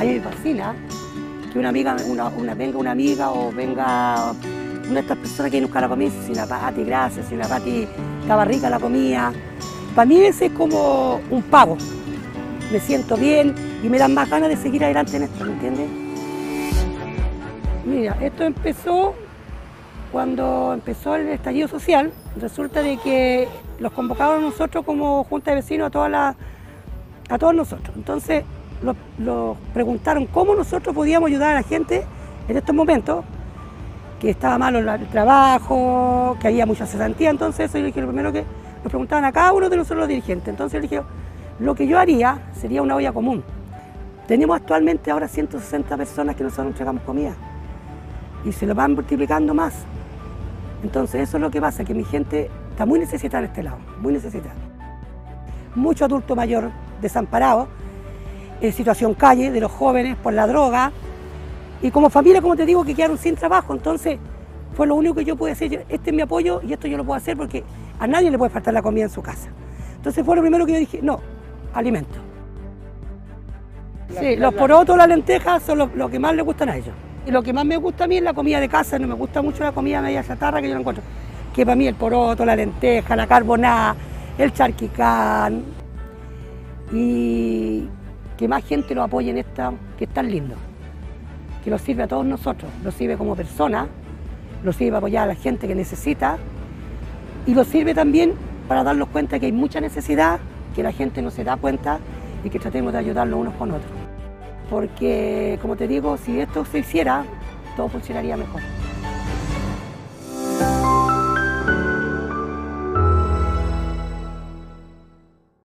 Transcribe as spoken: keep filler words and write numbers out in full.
mí me fascina que una amiga, una, una, venga una amiga o venga una de estas personas que vienen a buscar la comida y dice, señora Pati, gracias, señora Pati, estaba rica la comida. Para mí ese es como un pago. Me siento bien y me dan más ganas de seguir adelante en esto, ¿me entiendes? Mira, esto empezó cuando empezó el estallido social. Resulta de que los convocaron nosotros como Junta de Vecinos a, toda la, a todos nosotros. Entonces los, los preguntaron cómo nosotros podíamos ayudar a la gente en estos momentos, que estaba malo el trabajo, que había mucha cesantía. Entonces eso yo dije, lo primero que nos preguntaban a cada uno de nosotros los dirigentes. Entonces yo dije, lo que yo haría sería una olla común. Tenemos actualmente ahora ciento sesenta personas que nosotros entregamos comida y se lo van multiplicando más. Entonces eso es lo que pasa, que mi gente está muy necesitada en este lado, muy necesitada. Mucho adulto mayor desamparado, en situación calle, de los jóvenes por la droga, y como familia, como te digo, que quedaron sin trabajo. Entonces fue lo único que yo pude hacer. Este es mi apoyo y esto yo lo puedo hacer porque a nadie le puede faltar la comida en su casa. Entonces fue lo primero que yo dije, no, alimento. Sí, los porotos, las lentejas son lo, lo que más les gustan a ellos. Y lo que más me gusta a mí es la comida de casa, no me gusta mucho la comida media chatarra que yo no encuentro. Que para mí el poroto, la lenteja, la carbonada, el charquicán. Y que más gente lo apoye en esta, que es tan lindo. Que lo sirve a todos nosotros, lo sirve como persona, lo sirve para apoyar a la gente que necesita y lo sirve también para darnos cuenta que hay mucha necesidad, que la gente no se da cuenta y que tratemos de ayudarnos unos con otros. Porque, como te digo, si esto se hiciera, todo funcionaría mejor.